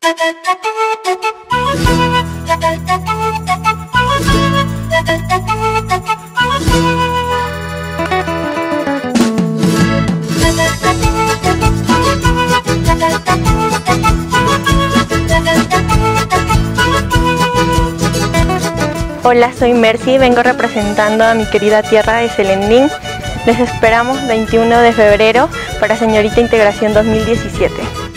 Hola, soy Mercy, vengo representando a mi querida tierra de Selendín. Les esperamos 21 de febrero para Señorita Integración 2017.